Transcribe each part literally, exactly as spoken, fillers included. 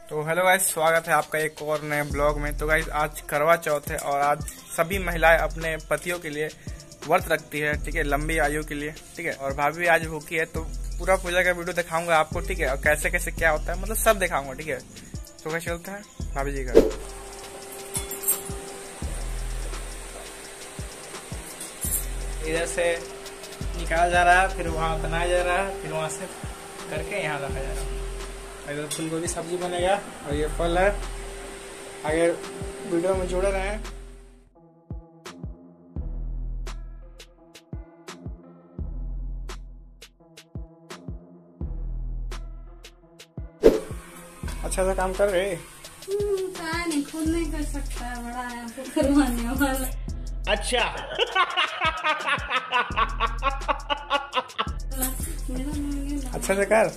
तो hello guys, स्वागत है आपका एक और नए ब्लॉग में। तो गाइस आज करवा चौथ है और आज सभी महिलाएं अपने पतियों के लिए व्रत रखती है, ठीक है, लंबी आयु के लिए, ठीक है। और भाभी भी आज भूखी है, तो पूरा पूजा का वीडियो दिखाऊंगा आपको, ठीक है, और कैसे कैसे क्या होता है, मतलब सब दिखाऊंगा, ठीक है। तो कैसे चलता है भाभी जी का। इधर से निकाला जा रहा है, फिर वहाँ बनाया जा रहा है, फिर वहाँ से करके यहाँ रखा जा रहा है। इधर फूल गोभी सब्जी बनेगा और ये फल है। आगे वीडियो में जुड़े रहें। अच्छा सा काम कर रहे। कहा नहीं, खुद नहीं कर सकता है, बड़ा है आपको करवाने वाला। अच्छा अच्छा से कर।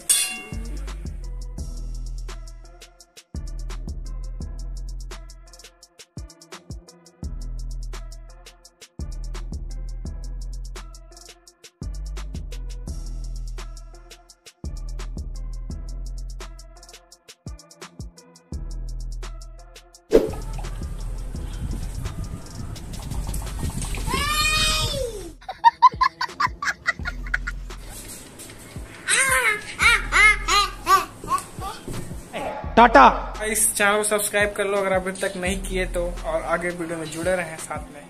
टाटा। इस चैनल को सब्सक्राइब कर लो अगर अभी तक नहीं किए तो, और आगे वीडियो में जुड़े रहें साथ में।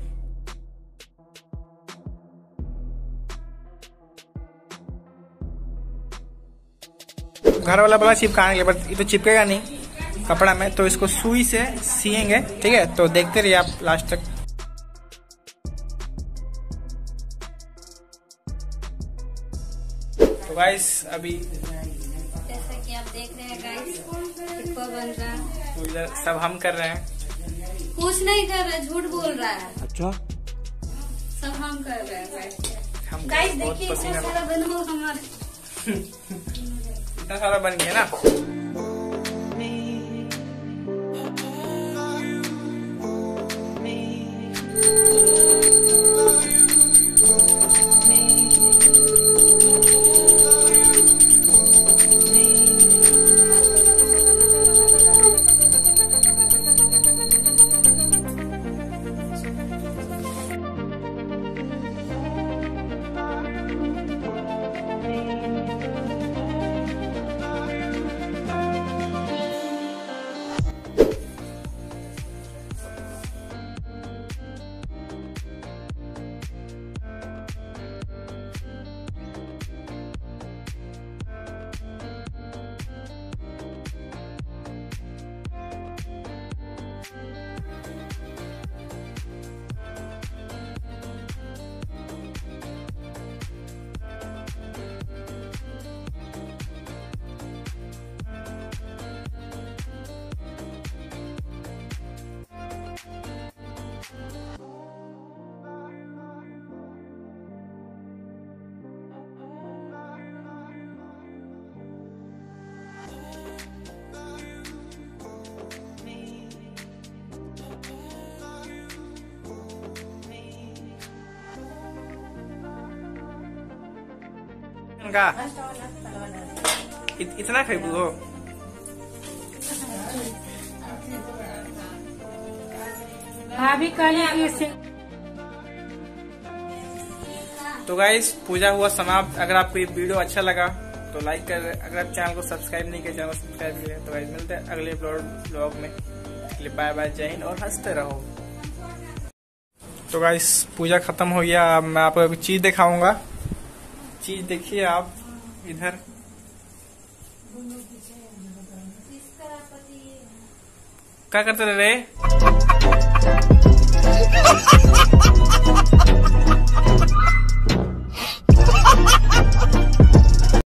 घर वाला बड़ा चिपकाने के लिए, ये तो चिपकेगा नहीं कपड़ा में, तो इसको सुई से सिएंगे, ठीक है। तो देखते रहिए आप लास्ट तक। तो गाइस अभी जैसा कि आप देख रहे हैं गाइस, टिक्का बन रहा है। तो इधर सब हम कर रहे हैं, कुछ नहीं कर रहा, झूठ बोल रहा है। अच्छा सब हम कर रहे हैं गाइस। हम गाइस बहुत देखिए पसीना इतना सारा बनो हमारे। इतना सारा बन गया ना। का इत, इतना खेबू हो। भाभी कल से। तो गाइस पूजा हुआ समाप्त। अगर आपको ये वीडियो अच्छा लगा तो लाइक कर, अगर आप चैनल को सब्सक्राइब नहीं किया चैनल को सब्सक्राइब किया। तो गाइस मिलते हैं अगले ब्लॉग में। बाय बाय, जय हिंद और हंसते रहो। तो गाइस पूजा खत्म हो गया। अब मैं आपको एक चीज दिखाऊंगा। चीज देखिए आप इधर। क्या करते रहे?